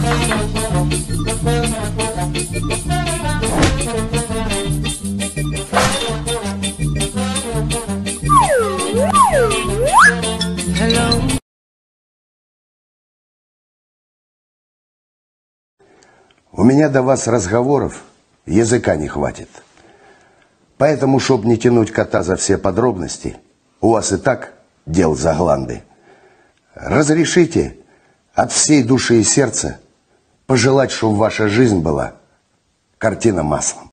У меня до вас разговоров языка не хватит. Поэтому, чтобы не тянуть кота за все подробности, у вас и так дел за гланды. Разрешите от всей души и сердца пожелать, чтобы ваша жизнь была картина маслом.